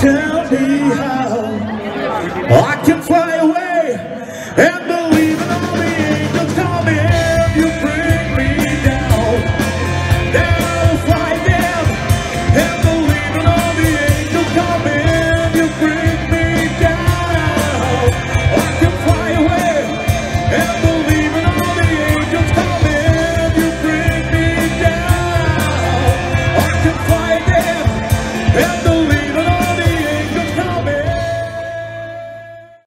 tell me how I can fly away and